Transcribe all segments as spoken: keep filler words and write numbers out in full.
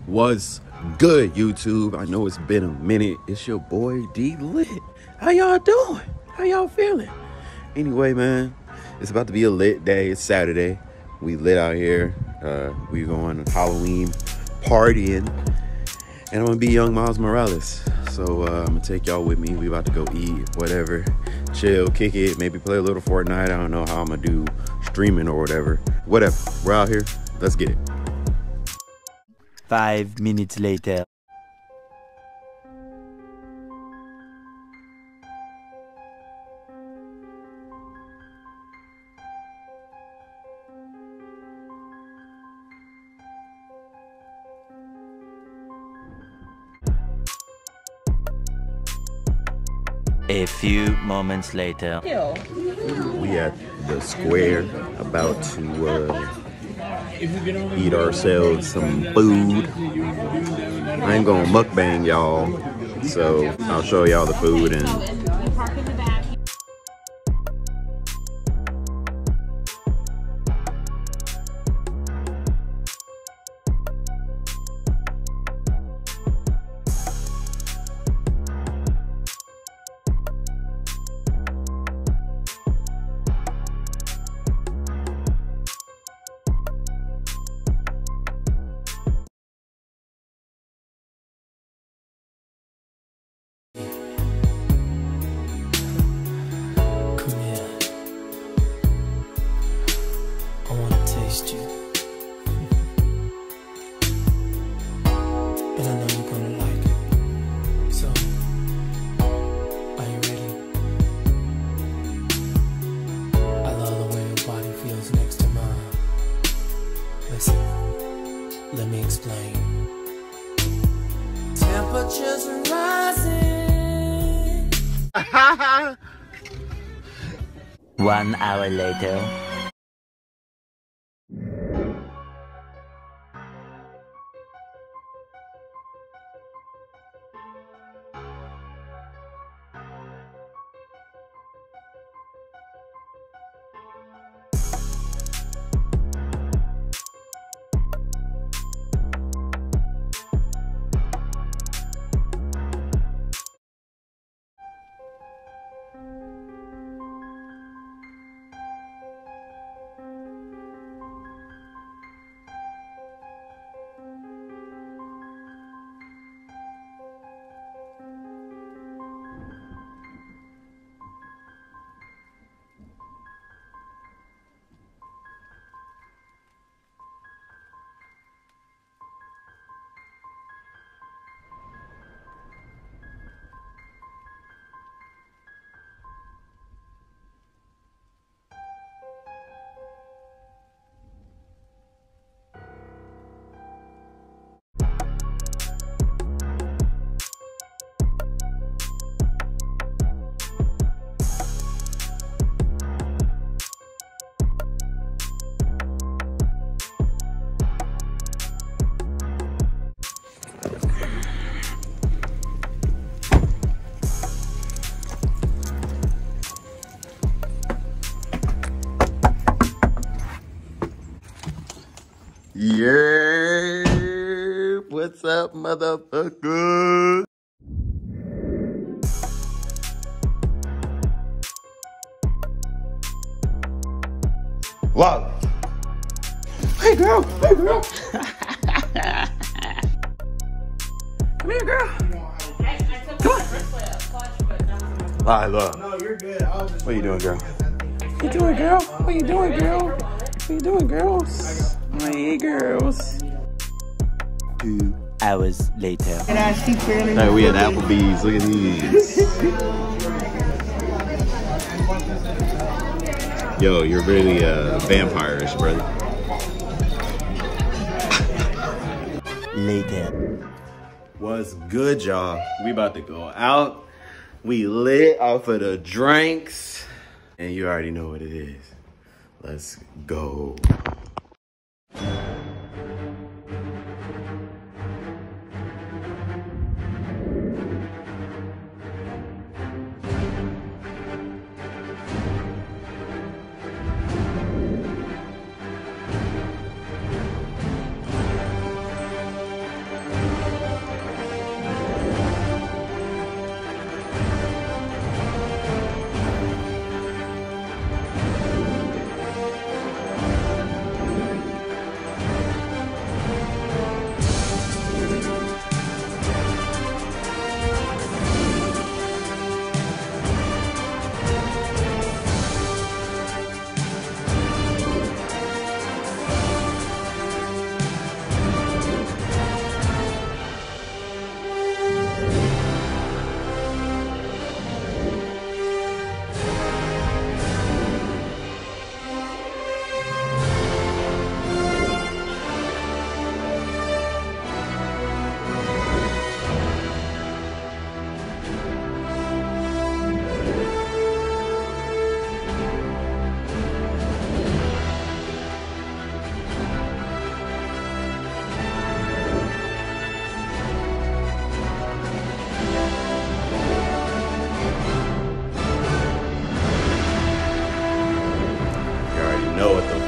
What's good, YouTube? I know it's been a minute. It's your boy D Lit. How y'all doing? How y'all feeling? Anyway, man, it's about to be a lit day. It's Saturday. We lit out here. Uh, we going Halloween partying, and I'm gonna be Young Miles Morales. So uh, I'm gonna take y'all with me. We about to go eat, whatever, chill, kick it, maybe play a little Fortnite. I don't know how I'm gonna do streaming or whatever. Whatever. We're out here. Let's get it. Five minutes later. A few moments later. We at the square, about to uh, eat ourselves some food. I ain't gonna mukbang y'all, so I'll show y'all the food and you. And I know you're gonna like it. So, are you ready? I love the way your body feels next to mine. Listen, let me explain. Temperatures are rising. One hour later. yeah, what's up, motherfucker? Wow. Hey, girl. Hey, girl. Come here, girl. Come on. I love. No, you're good. I was just What are you doing, girl? What you doing, girl? What you doing, girl? What you doing, girls? Hey, girls. Two hours later. Hey, we at Applebee's. Look at these. Yo, you're really uh, vampire-ish, brother. Later. What's good, y'all? We about to go out. We lit off of the drinks. And you already know what it is. Let's go.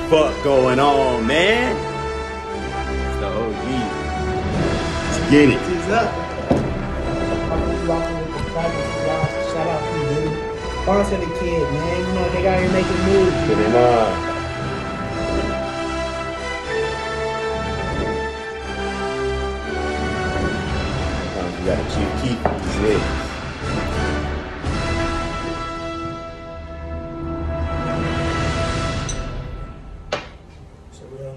fuck going on, man? It's the O G. Let's get it. What's up? Shout out to you, dude. Sponsor the kid, man. You know, they got here making moves. Put him on. Sometimes you gotta keep keep these legs. So real.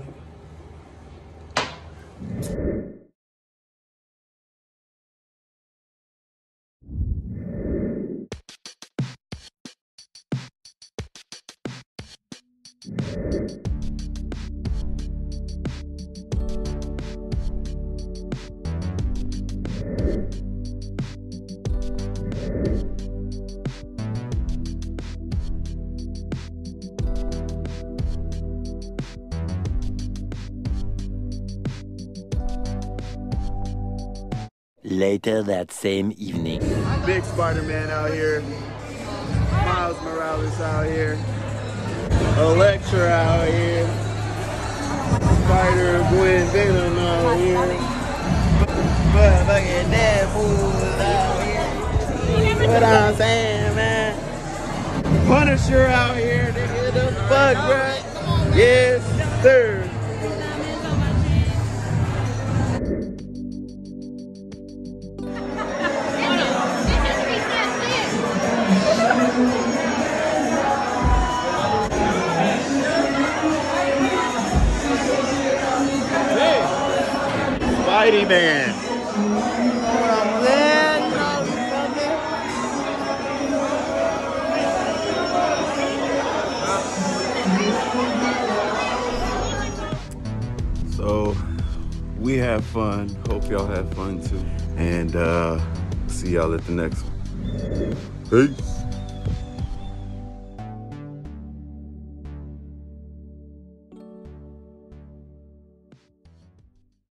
Later that same evening. Big Spider-Man out here. Miles Morales out here. Electra out here. Spider-Gwen Venom out here. Motherfucking Deadpool out here. What I'm saying, man. Punisher out here. Nigga, the fuck, bruh? Yes, sir. Spidey Man. So we have fun. Hope y'all have fun too. And uh, see y'all at the next one. Peace.